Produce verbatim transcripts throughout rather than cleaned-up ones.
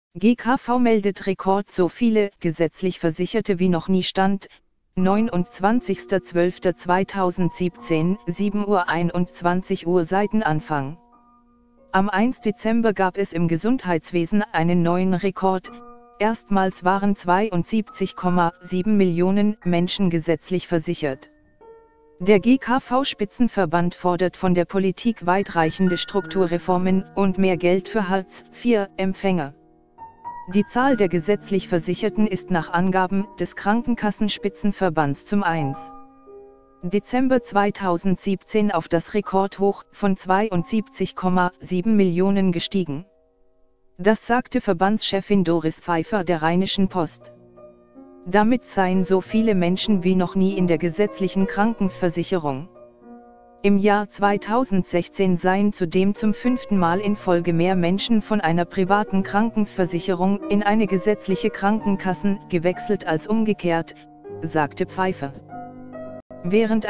G K V meldet Rekord: so viele gesetzlich Versicherte wie noch nie. Stand neunundzwanzigster zwölfter zweitausendsiebzehn, sieben Uhr einundzwanzig Uhr Seitenanfang. Am ersten Dezember gab es im Gesundheitswesen einen neuen Rekord. Erstmals waren zweiundsiebzig Komma sieben Millionen Menschen gesetzlich versichert. Der G K V-Spitzenverband fordert von der Politik weitreichende Strukturreformen und mehr Geld für Hartz vier Empfänger. Die Zahl der gesetzlich Versicherten ist nach Angaben des Krankenkassenspitzenverbands zum ersten Dezember zweitausendsiebzehn auf das Rekordhoch von zweiundsiebzig Komma sieben Millionen gestiegen. Das sagte Verbandschefin Doris Pfeiffer der Rheinischen Post. Damit seien so viele Menschen wie noch nie in der gesetzlichen Krankenversicherung. Im Jahr zweitausendsechzehn seien zudem zum fünften Mal in Folge mehr Menschen von einer privaten Krankenversicherung in eine gesetzliche Krankenkassen gewechselt als umgekehrt, sagte Pfeiffer. Während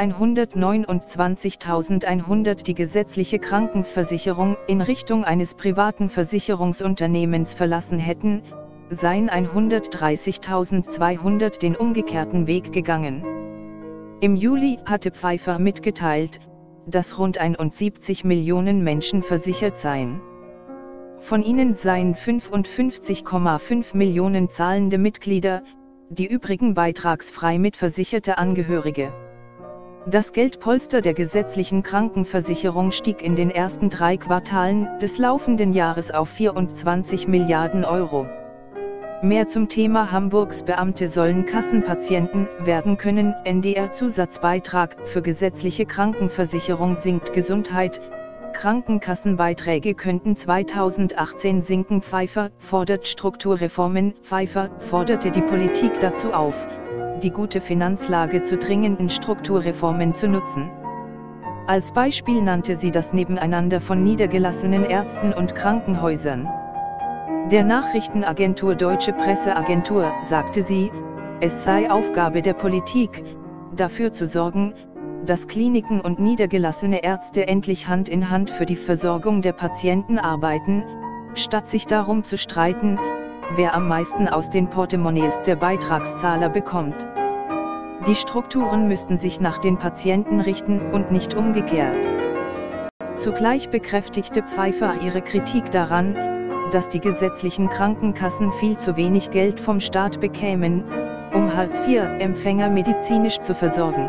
hundertneunundzwanzigtausendeinhundert die gesetzliche Krankenversicherung in Richtung eines privaten Versicherungsunternehmens verlassen hätten, seien hundertdreißigtausendzweihundert den umgekehrten Weg gegangen. Im Juli hatte Pfeiffer mitgeteilt, dass rund einundsiebzig Millionen Menschen versichert seien. Von ihnen seien fünfundfünfzig Komma fünf Millionen zahlende Mitglieder, die übrigen beitragsfrei mitversicherte Angehörige. Das Geldpolster der gesetzlichen Krankenversicherung stieg in den ersten drei Quartalen des laufenden Jahres auf vierundzwanzig Milliarden Euro. Mehr zum Thema: Hamburgs Beamte sollen Kassenpatienten werden können. N D R-Zusatzbeitrag für gesetzliche Krankenversicherung sinkt. Gesundheit: Krankenkassenbeiträge könnten zweitausendachtzehn sinken. Pfeiffer fordert Strukturreformen. Pfeiffer forderte die Politik dazu auf, die gute Finanzlage zu dringenden Strukturreformen zu nutzen. Als Beispiel nannte sie das Nebeneinander von niedergelassenen Ärzten und Krankenhäusern. Der Nachrichtenagentur Deutsche Presseagentur sagte sie, es sei Aufgabe der Politik, dafür zu sorgen, dass Kliniken und niedergelassene Ärzte endlich Hand in Hand für die Versorgung der Patienten arbeiten, statt sich darum zu streiten, wer am meisten aus den Portemonnaies der Beitragszahler bekommt. Die Strukturen müssten sich nach den Patienten richten und nicht umgekehrt. Zugleich bekräftigte Pfeiffer ihre Kritik daran, dass die gesetzlichen Krankenkassen viel zu wenig Geld vom Staat bekämen, um Hartz vier Empfänger medizinisch zu versorgen.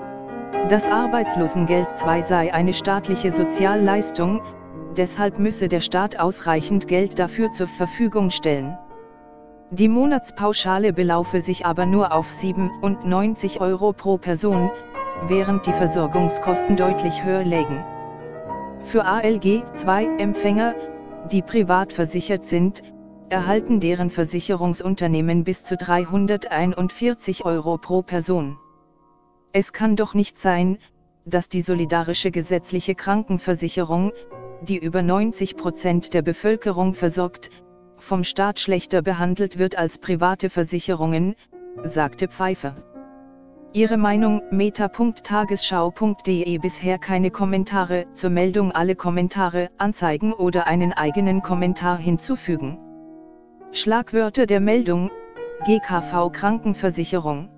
Das Arbeitslosengeld zwei sei eine staatliche Sozialleistung, deshalb müsse der Staat ausreichend Geld dafür zur Verfügung stellen. Die Monatspauschale belaufe sich aber nur auf siebenundneunzig Euro pro Person, während die Versorgungskosten deutlich höher lägen. Für A L G zwei Empfänger, die privat versichert sind, erhalten deren Versicherungsunternehmen bis zu dreihunderteinundvierzig Euro pro Person. Es kann doch nicht sein, dass die solidarische gesetzliche Krankenversicherung, die über neunzig Prozent der Bevölkerung versorgt, vom Staat schlechter behandelt wird als private Versicherungen, sagte Pfeiffer. Ihre Meinung: meta punkt tagesschau punkt de. Bisher keine Kommentare zur Meldung. Alle Kommentare anzeigen oder einen eigenen Kommentar hinzufügen. Schlagwörter der Meldung: G K V Krankenversicherung.